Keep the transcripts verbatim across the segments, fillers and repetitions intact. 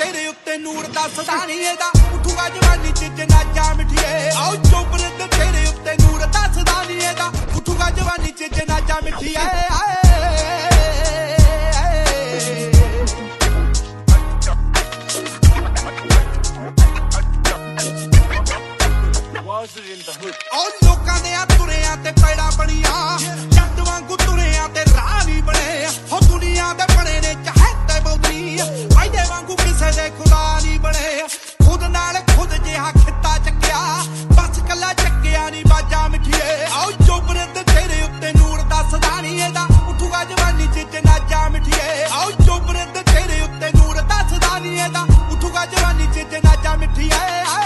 तेरे उत्ते नूर दा सदानी एदा उठूगा जवानी च जनाजा मिठिए आओ चोपर दे तेरे उत्ते नूर दा सदानी एदा उठूगा जवानी च जनाजा मिठिए और लोकां दे तुरियां ते पैड़ा बनिया जट वांगू तुरियां ते राह नहीं बने हो दुनिया दे बने ने चाहते बहुती फायदे वांगू किसे दे खुदा नहीं बने खुद नाल खुद जिहा खिता चक्या बस कला चक्या नहीं बाजा मिठिए आओ चोपरे ते तेरे उत्ते नूर दा सदानी एदा उठूगा जवानी च जनाजा मिठिए आओ चोपरे ते तेरे उत्ते नूर दा सदानी एदा उठूगा जवानी च जनाजा मिठिए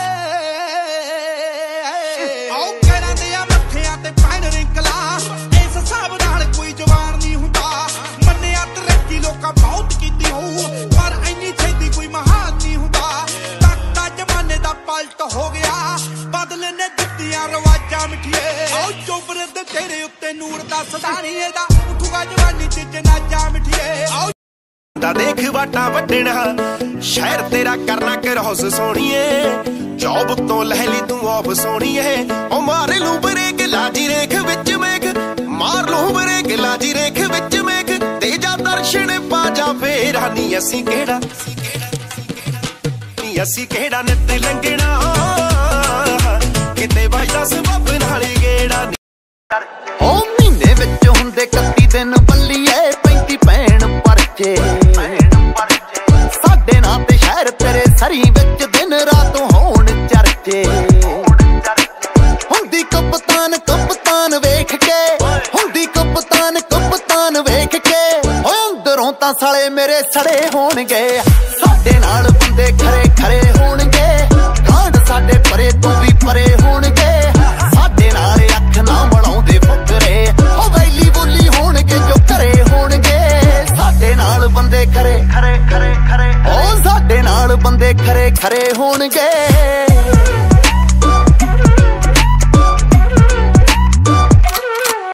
हो गया बदले ने दित्तियां रवाजा मिठिए आओ चोपरे ते तेरे उत्ते नूर दा सदानी एदा उठूगा जवानी च जनाजा मिठिए आओ दा देख वाटा वड्डना शहर तेरा करना करहोस सोहणीए जॉब तो लहली तू ऑफ सोहणीए ओ मार लू ब्रेक लाजी रेख विच मेख मार लू ब्रेक लाजी रेख विच मेख तेजा दर्शन पाजा फेरा नी असी केड़ा असी केड़ा नित लंघना किते वजदा सबब नाल गेड़ा ओ महीने विच हुंदे इकत्ती दिन बल्लीए पैंती भैण परचे साडे नां ते शहर तेरे सरी विच दिन रात होण चर्चे हुंदी कप्तान कप्तान वेख के हुंदी कप्तान कप्तान वेख के ओ अंदरों तां साले मेरे सड़े होणगे साडे नाल बंदे खरे खरे होणगे कांड साडे परे तू भी परे होणगे साडे नाल अख ना बनाउंदे फुकरे ओ वैली बोली होणगे जो करे होणगे साडे नाल बंदे खरे खरे खरे खरे ओ साडे नाल बंदे खरे खरे होणगे।